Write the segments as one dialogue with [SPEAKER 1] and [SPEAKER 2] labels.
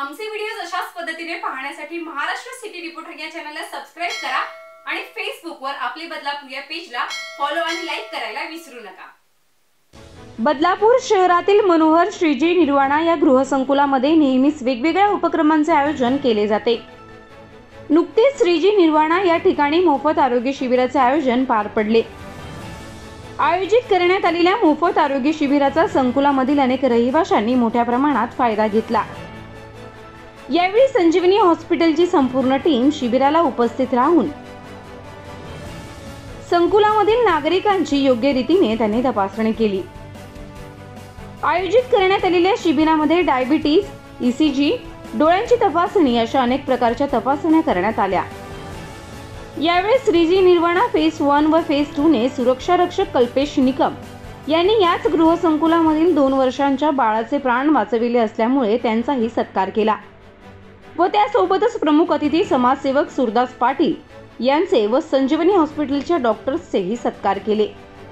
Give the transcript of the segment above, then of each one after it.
[SPEAKER 1] आमचे व्हिडिओज अशाच पद्धतीने पाहण्यासाठी महाराष्ट्र सिटी रिपोर्टर या चॅनलला सबस्क्राइब करा आणि फेसबुकवर आपले बदलापूर या पेजला फॉलो आणि लाईक करायला विसरू नका।
[SPEAKER 2] बदलापूर शहरातील मनोहर श्रीजी निर्वाणा या गृहसंकुलामध्ये नेहमीच वेगवेगळ्या उपक्रमांचे आयोजन केले जाते। नुकतेच श्रीजी निर्वाणा या ठिकाणी मोफत आरोग्य शिबिराचे आयोजन पार पडले। आयोजित करण्यात आलेल्या मोफत आरोग्य शिबिराचा संकुलामधील अनेक रहिवाशांनी मोठ्या प्रमाणात फायदा घेतला। यावेळी संजीवनी हॉस्पिटलची संपूर्ण टीम शिबिराला उपस्थित राहून संकुलामधील नागरिकांची योग्य रीतीने त्यांनी तपासणी केली। आयोजित करण्यात आलेल्या शिबिरामध्ये डायबिटीज, ईसीजी, डोळ्यांची तपासणी अशा अनेक प्रकारच्या तपासण्या करण्यात आल्या। यावेळी श्रीजी निर्वाणा फेज 1 व फेज 2 ने सुरक्षा रक्षक कल्पेश निकम यांनी याच गृहसंकुलामधील 2 वर्षांच्या बाळाचे प्राण वाचविले असल्यामुळे त्यांचाही सत्कार केला व त्यासोबतच प्रमुख अतिथी समाजसेवक सुरदास पाटील यांचे व संजीवनी हॉस्पिटलच्या डॉक्टर्सचेही सत्कार केले।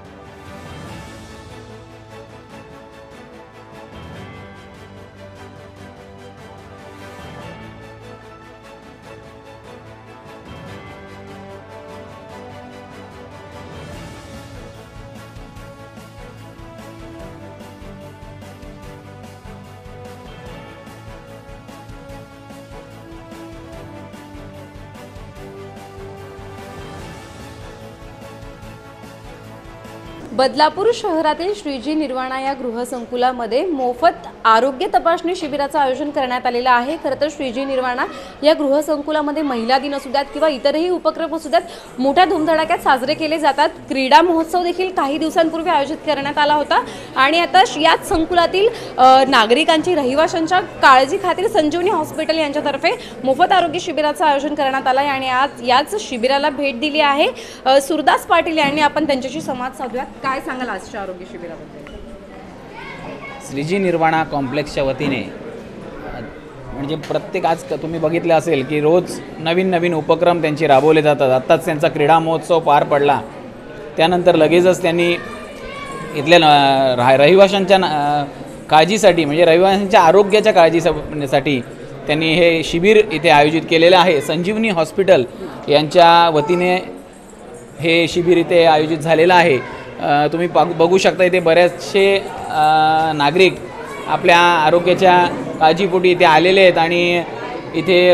[SPEAKER 3] बदलापूर शहरातील श्रीजी निर्वाणा या गृहसंकुलामध्ये मोफत आरोग्य तपासणी शिबिराचं आयोजन करण्यात आलेलं आहे। खरं तर श्रीजी निर्वाणा या गृहसंकुलामध्ये महिला दिन असू द्यात किंवा इतरही उपक्रम असू द्यात मोठ्या धूमधडाक्यात साजरे केले जातात। क्रीडा महोत्सव देखील काही दिवसांपूर्वी आयोजित करण्यात आला होता आणि आता याच संकुलातील नागरिकांची रहिवाशांच्या काळजी खातीर संजीवनी हॉस्पिटल यांच्यातर्फे मोफत आरोग्य शिबिराचं आयोजन करण्यात आलं आहे आणि आज याच शिबिराला भेट दिली आहे सुरदास पाटील यांनी। आपण त्यांच्याशी संवाद साधूयात। काय सांगाल आजच्या आरोग्य शिबिराबद्दल?
[SPEAKER 4] श्रीजी निर्वाणा कॉम्प्लेक्सच्या वतीने म्हणजे प्रत्येक आज तुम्ही बघितलं असेल की रोज नवीन नवीन उपक्रम त्यांचे राबवले जातात। आत्ताच त्यांचा क्रीडा महोत्सव पार पडला, त्यानंतर लगेचच त्यांनी इथल्या रहिवाशांच्या काळजीसाठी म्हणजे रहिवाशांच्या आरोग्याच्या काळजीसाठी त्यांनी हे शिबिर इथे आयोजित केलेलं आहे। संजीवनी हॉस्पिटल यांच्या वतीने हे शिबिर इथे आयोजित झालेलं आहे। तुम्ही बघू शकता इथे बरेचसे नागरिक आपल्या आरोग्याच्या काळजीपोटी इथे आलेले आहेत आणि इथे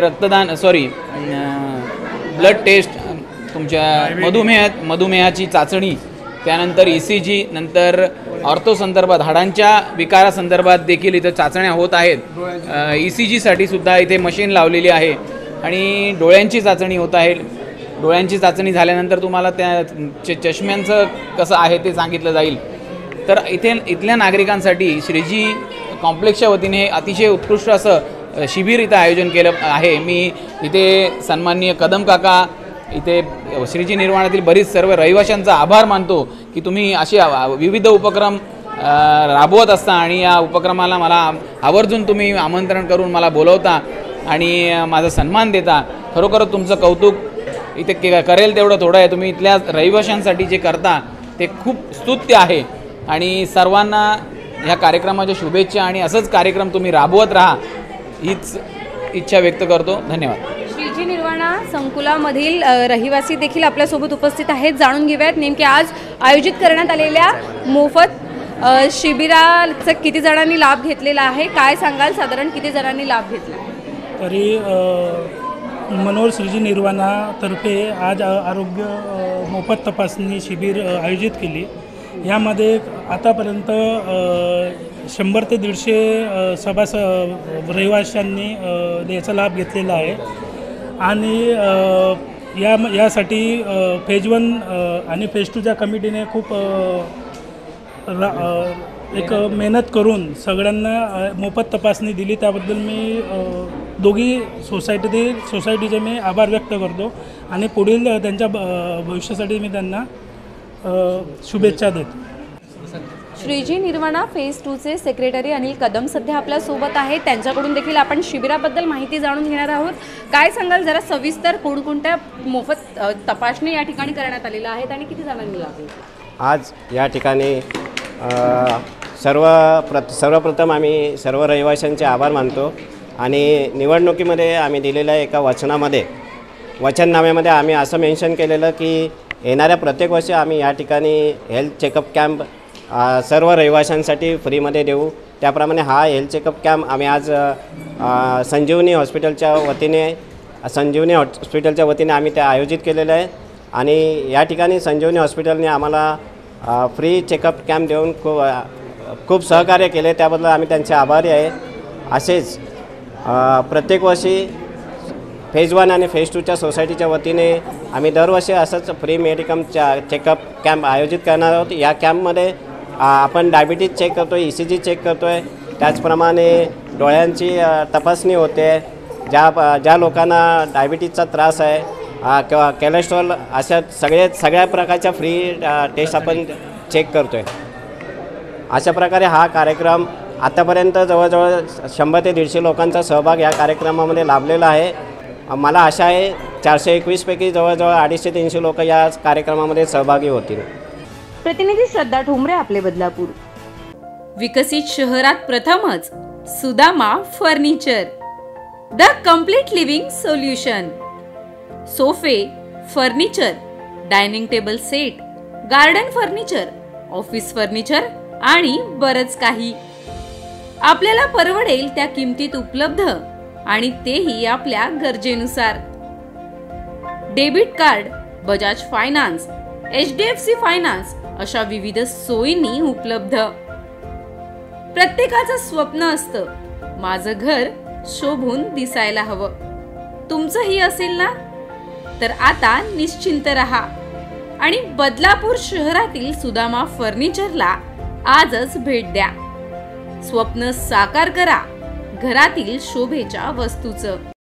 [SPEAKER 4] ब्लड टेस्ट, तुमच्या मधुमेहाची चाचणी, त्यानंतर ईसीजी, नंतर ऑर्थो संदर्भात हाडांच्या विकारासंदर्भात देखील इथे चाचण्या होत आहेत। ईसीजीसाठी सुद्धा इथे मशीन लावलेली आहे आणि डोळ्यांची चाचणी होत आहे। डोळ्यांची चाचणी झाल्यानंतर तुम्हाला त्या चष्म्यांचं कसं आहे ते सांगितलं जाईल। तर इथल्या नागरिकांसाठी श्रीजी कॉम्प्लेक्सच्या वतीने अतिशय उत्कृष्ट असं शिबिर इथं आयोजन केलं आहे। मी इथे सन्माननीय कदम काका, इथे श्रीजी निर्वाणातील बरीच सर्व रहिवाशांचा आभार मानतो की तुम्ही असे विविध उपक्रम राबवत असता आणि या उपक्रमाला मला आवर्जून तुम्ही आमंत्रण करून मला बोलवता आणि माझा सन्मान देता। खरोखरच तुमचं कौतुक इथे करेल तेवढं थोडं आहे। तुम्ही इथल्या रहिवाशांसाठी जे करता ते खूप स्तुत्य आहे आणि सर्वांना ह्या कार्यक्रमाच्या शुभेच्छा आणि असंच कार्यक्रम तुम्ही राबवत राहा हीच इच्छा व्यक्त करतो। धन्यवाद।
[SPEAKER 3] श्रीजी निर्वाणा संकुलामधील रहिवासी देखील आपल्यासोबत उपस्थित आहेत। जाणून घेऊयात नेमके आज आयोजित करण्यात आलेल्या मोफत शिबिराचा किती जणांनी लाभ घेतलेला आहे? काय सांगाल, साधारण किती जणांनी लाभ घेतला?
[SPEAKER 5] तरी मनोहर श्रीजी निर्वाणा तर्फे आज आरोग्य मोफत तपासणी शिबिर आयोजित केली। यामध्ये आतापर्यंत 100 ते 150 रहिवाशांनी याचा लाभ घेतलेला आहे आणि यासाठी फेज 1 आणि फेज 2च्या कमिटीने खूप एक मेहनत करून सगळ्यांना मोफत तपासणी दिली। त्याबद्दल मी दोघी सोसायटीचे मी आभार व्यक्त करतो आणि पुढील त्यांच्या भविष्यासाठी मी त्यांना शुभेच्छा देतो।
[SPEAKER 3] श्रीजी निर्वाणा फेज 2चे सेक्रेटरी अनिल कदम सध्या आपल्या सोबत आहेत। त्यांच्याकडून देखील आपण शिबिराबद्दल माहिती जाणून घेणार आहोत। काय सांगाल जरा सविस्तर, कोणकोणत्या मोफत तपासणी या ठिकाणी करण्यात आलेल्या आहेत आणि किती जणांनी लाभ घेतला?
[SPEAKER 6] आज या ठिकाणी सर्वप्रथम आम्ही सर्व रहिवाशांचे आभार मानतो आणि निवडणुकीमध्ये आम्ही दिलेल्या एका वचननाम्यामध्ये आम्ही असं मेन्शन केलेलं की येणाऱ्या प्रत्येक वर्षी आम्ही या ठिकाणी हेल्थ चेकअप कॅम्प सर्व रहिवाशांसाठी फ्रीमध्ये देऊ. त्याप्रमाणे हा हेल्थ चेकअप कॅम्प आम्ही आज संजीवनी हॉस्पिटलच्या वतीने आम्ही ते आयोजित केलेलं आहे. आणि या ठिकाणी संजीवनी हॉस्पिटलने आम्हाला फ्री चेकअप कॅम्प देऊन खूप सहकार्य केले, त्याबद्दल आम्ही त्यांचे आभारी आहे. असेच प्रत्येक वर्षी फेज 1 आणि फेज 2च्या सोसायटीच्या वतीने आम्ही दरवर्षी असंच फ्री मेडिकल चेकअप कॅम्प आयोजित करणार आहोत. या कॅम्पमध्ये आपण डायबिटीज चेक करतो आहे, ECG चेक करतो आहे, त्याचप्रमाणे डोळ्यांची तपासणी होते. ज्या लोकांना डायबिटीजचा त्रास आहे किंवा कोलेस्ट्रॉल अशा सगळ्या प्रकारच्या फ्री टेस्ट आपण चेक करतो आहे. अशा प्रकारे हा कार्यक्रम आतापर्यंत जवळजवळ 100 ते 150 लोकांचा सहभाग या कार्यक्रमामध्ये लाभलेला आहे. मला आशा आहे 421 पैकी जवळजवळ 250 ते 300 लोक या कार्यक्रमामध्ये सहभागी होतील.
[SPEAKER 2] प्रतिनिधी श्रद्धा ठोंबरे, आपले बदलापूर.
[SPEAKER 3] विकसित शहरात प्रथमच Sudama furniture, the complete living solution. सोफे, furniture, dining table set, garden furniture, office furniture आणि बरंच काही आपल्याला परवडेल त्या किमतीत उपलब्ध, आणि तेही आपल्या गरजेनुसार. Debit card, Bajaj finance, HDFC finance अशा विविध सोयींनी उपलब्ध. प्रत्येकाचं स्वप्न असतं, माझं घर शोभून दिसायला हवं. तुमचंही असेल ना? तर आता निश्चिंत रहा आणि बदलापूर शहरातील सुदामा फर्निचरला आजच भेट द्या. स्वप्न साकार करा घरातील शोभेच्या वस्तूचं.